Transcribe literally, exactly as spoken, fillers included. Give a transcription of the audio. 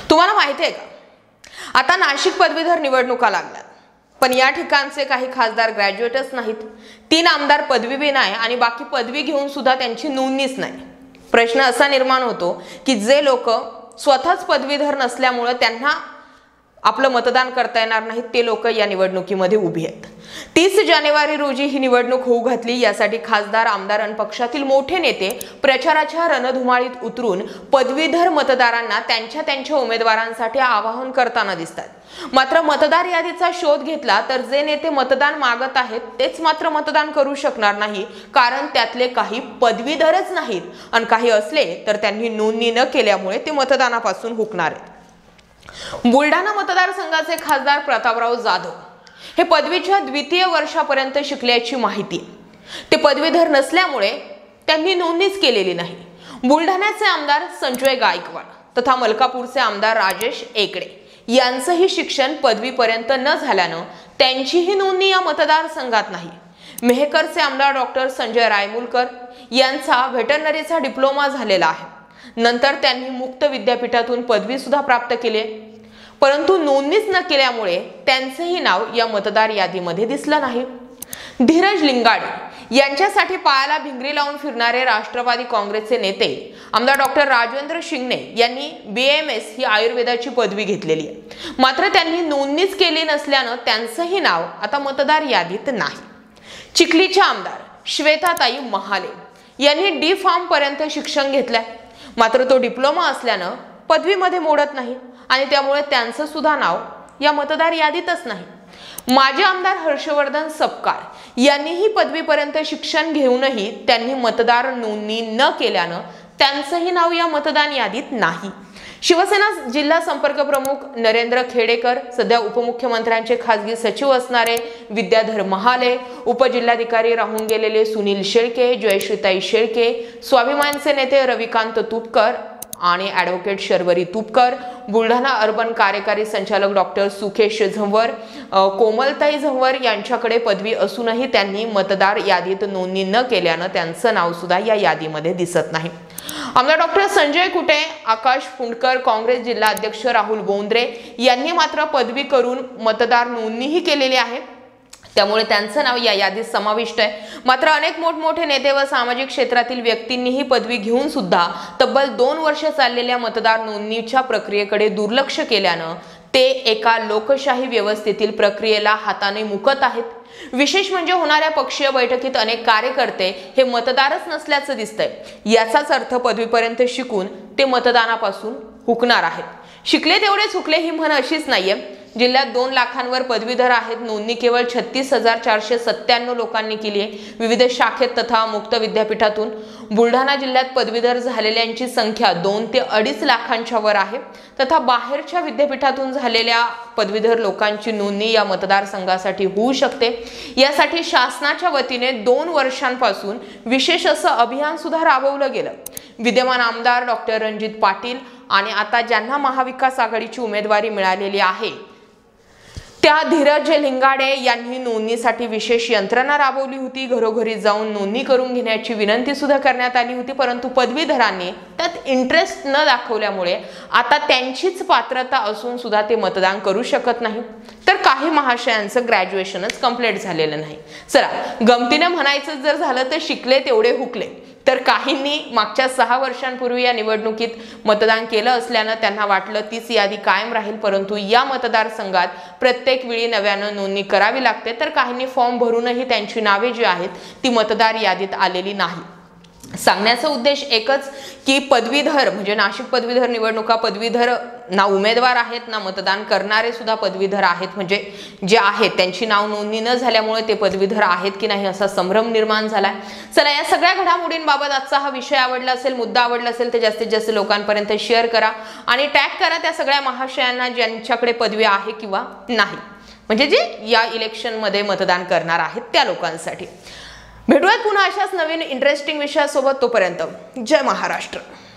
तुम्हाला माहिती आहे का, आता नाशिक पदवीधर निवडणुका लागल्यात, पण या ठिकाणचे काही खासदार ग्रॅज्युएटच नाहीत, तीन आमदार पदवीबी नाही आणि बाकी पदवी घेऊन सुद्धा त्यांची नोंदणीच नाही। प्रश्न असा निर्माण होतो की जे लोक स्वतःच पदवीधर नसल्यामुळे त्यांना आपलं मतदान करता येणार नाही ते लोक या निवडणुकीमध्ये उभी आहेत। तीस जानेवारी रोजी ही निवडणूक होऊ घातली, यासाठी खासदार, आमदार आणि पक्षातील मोठे नेते प्रचाराच्या रणधुमाळीत उतरून पदवीधर मतदारांना त्यांच्या त्यांच्या उमेदवारांसाठी आवाहन करताना दिसतात। मात्र मतदार यादीचा शोध घेतला तर जे नेते मतदान मागत आहेत तेच मात्र मतदान करू शकणार नाही, कारण त्यातले काही पदवीधरच नाहीत आणि काही असले तर त्यांनी नोंदणी न केल्यामुळे ते मतदानापासून हुकणार आहेत। बुलढाणा मतदारसंघाचे खासदार प्रतापराव जाधव हे पदवीच्या द्वितीय वर्षापर्यंत शिकल्याची माहिती, ते पदवीधर नसल्यामुळे त्यांनी नोंदणीच केलेली नाही। बुलढाण्याचे आमदार संजय गायकवाड तथा मलकापूरचे आमदार राजेश एकड़े यांचंही शिक्षण पदवीपर्यंत न झाल्यानं त्यांचीही नोंदणी या मतदारसंघात नाही। मेहकरचे आमदार डॉक्टर संजय रायमुलकर यांचा व्हेटरनरीचा डिप्लोमा झालेला आहे, नंतर त्यांनी मुक्त विद्यापीठातून पदवी सुद्धा प्राप्त केली, परंतु नोंदणीच न केल्यामुळे त्यांचेही नाव या मतदार यादीमध्ये दिसलं नाही। धीरज लिंगाडे यांच्यासाठी पायाला भिंगरी लावून फिरणारे राष्ट्रवादी काँग्रेसचे नेते आमदार डॉक्टर राजेंद्र शिंगणे यांनी बी एम एस ही आयुर्वेदाची पदवी घेतलेली आहे, मात्र त्यांनी नोंदणीच केली नसल्यानं त्यांचंही नाव आता मतदार यादीत नाही। चिखलीच्या आमदार श्वेताताई महाले यांनी डी फार्म पर्यंत शिक्षण घेतलंय, मात्र तो डिप्लोमा असल्यानं पदवीमध्ये मोडत नाही आणि त्यामुळे त्यांचं सुद्धा नाव या मतदार यादीतच नाही। माजी आमदार हर्षवर्धन सपकाळ यांनीही पदवीपर्यंत शिक्षण घेऊनही त्यांनी मतदार नोंदणी न केल्यानं त्यांचंही नाव या मतदान यादीत नाही। शिवसेना जिल्हा संपर्क प्रमुख नरेंद्र खेडेकर, सध्या उपमुख्यमंत्र्यांचे खासगी सचिव असणारे विद्याधर महाले, उपजिल्हाधिकारी राहून गेलेले सुनील शेळके, जयश्रीताई शेळके, स्वाभिमानचे नेते रविकांत तुपकर आणि ॲडव्होकेट शर्वरी तुपकर, बुलढाणा अर्बन कार्यकारी संचालक डॉक्टर सुकेश झंवर, कोमलताई झंवर यांच्याकडे पदवी असूनही त्यांनी मतदार यादीत नोंदणी न केल्यानं त्यांचं नाव सुद्धा या यादीमध्ये दिसत नाही। आमदार डॉक्टर संजय कुटे, आकाश फुंडकर, काँग्रेस जिल्हा अध्यक्ष राहुल बोंद्रे यांनी मात्र पदवी करून मतदार नोंदणीही केलेली आहे, त्यामुळे त्यांचं नाव या यादीत समाविष्ट आहे। मात्र अनेक मोठमोठे नेते व सामाजिक क्षेत्रातील व्यक्तींनीही पदवी घेऊन सुद्धा तब्बल दोन वर्ष चाललेल्या मतदार नोंदणीच्या प्रक्रियेकडे दुर्लक्ष केल्यानं ते एका लोकशाही व्यवस्थेतील प्रक्रियेला हाताने मुकत आहेत। विशेष म्हणजे होणाऱ्या पक्षीय बैठकीत अनेक कार्यकर्ते हे मतदारच नसल्याचं दिसतंय, याचाच अर्थ पदवीपर्यंत शिकून ते मतदानापासून हुकणार आहेत। शिकले तेवढेच हुकले ही म्हण अशीच नाहीये। जिल्ह्यात दोन लाखांवर पदवीधर आहेत, नोंदणी केवळ छत्तीस हजार चारशे सत्त्याण्णव लोकांनी केली आहे। विविध शाखेत तथा मुक्त विद्यापीठातून बुलढाणा जिल्ह्यात पदवीधर झालेल्यांची संख्या दोन ते अडीच लाखांच्या वर आहे, तथा बाहेरच्या विद्यापीठातून झालेल्या पदवीधर लोकांची नोंदणी या मतदारसंघासाठी होऊ शकते। यासाठी शासनाच्या वतीने दोन वर्षांपासून विशेष असं अभियान सुद्धा राबवलं गेलं। विद्यमान आमदार डॉक्टर रणजित पाटील आणि आता ज्यांना महाविकास आघाडीची उमेदवारी मिळालेली आहे त्या धीरज लिंगाडे यांनी नोंदणीसाठी विशेष यंत्रणा राबवली होती। घरोघरी जाऊन नोंदणी करून घेण्याची विनंती सुद्धा करण्यात आली होती, परंतु पदवीधरांनी त्यात इंटरेस्ट न दाखवल्यामुळे आता त्यांचीच पात्रता असून सुद्धा ते मतदान करू शकत नाही, तर काही महाशयांचं ग्रॅज्युएशनच कंप्लीट झालेलं नाही। चला, गमतीने म्हणायचं जर झालं तर शिकले तेवढे हुकले, तर काहींनी मागच्या सहा वर्षांपूर्वी या निवडणुकीत मतदान केलं असल्यानं त्यांना वाटलं तीच यादी कायम राहील, परंतु या मतदारसंघात प्रत्येक वेळी नव्यानं नोंदणी करावी लागते, तर काहींनी फॉर्म भरूनही त्यांची नावे जी आहेत ती मतदार यादीत आलेली नाही। सांगण्याचा उद्देश एकच की पदवीधर म्हणजे नाशिक पदवीधर निवडणुका, पदवीधर ना उमेदवार आहेत ना मतदान करणारे सुद्धा पदवीधर आहेत, म्हणजे जे आहेत त्यांची नाव नोंदणी न झाल्यामुळे ते पदवीधर आहेत की नाही असा संभ्रम निर्माण झालाय। चला, या सगळ्या घडामोडींबाबत आजचा हा विषय आवडला असेल, मुद्दा आवडला असेल तर जास्तीत जास्त लोकांपर्यंत शेअर करा आणि टॅग करा त्या सगळ्या महाशयांना ज्यांच्याकडे पदवी आहे किंवा नाही, म्हणजे जे या इलेक्शन मध्ये मतदान करणार आहेत त्या लोकांसाठी। भेटूयात पुन्हा अशाच नवीन इंटरेस्टिंग विषयासोबत, तोपर्यंत जय महाराष्ट्र।